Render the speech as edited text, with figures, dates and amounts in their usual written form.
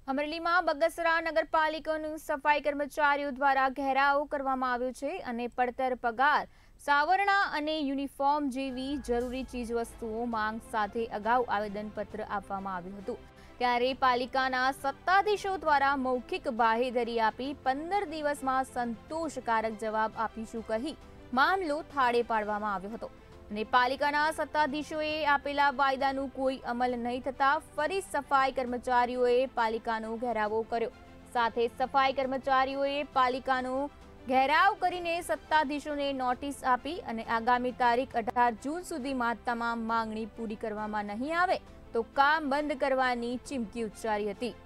અમરેલીમાં બગસરા નગરપાલિકાનું સફાઈ કર્મચારીઓ દ્વારા ઘેરાવ કરવામાં આવ્યો છે અને પડતર પગાર, સાવરણા અને યુનિફોર્મ જેવી જરૂરી ચીજવસ્તુઓ માંગ સાથે અગાઉ આવેદનપત્ર આપવામાં આવ્યું હતું। ત્યારે પાલિકાના સત્તાધીશો દ્વારા મૌખિક બાહેધરી આપી 15 દિવસમાં સંતોષકારક જવાબ આપીશું કહી મામલો થાળે પાડવામાં આવ્યો હતો અને પાલિકાના સત્તાધીશોએ આપેલા વાયદાનું કોઈ અમલ નહીં થતા ફરી સફાઈ કર્મચારીઓએ પાલિકાનો ઘેરાવો કર્યો। સાથે સફાઈ કર્મચારીઓએ પાલિકાનો ઘેરાવ કરીને સત્તાધીશોને નોટિસ આપી અને આગામી તારીખ 18 જૂન સુધીમાં તમામ માંગણી પૂરી કરવામાં નહીં આવે તો કામ બંધ કરવાની ચીમકી ઉચ્ચારી હતી।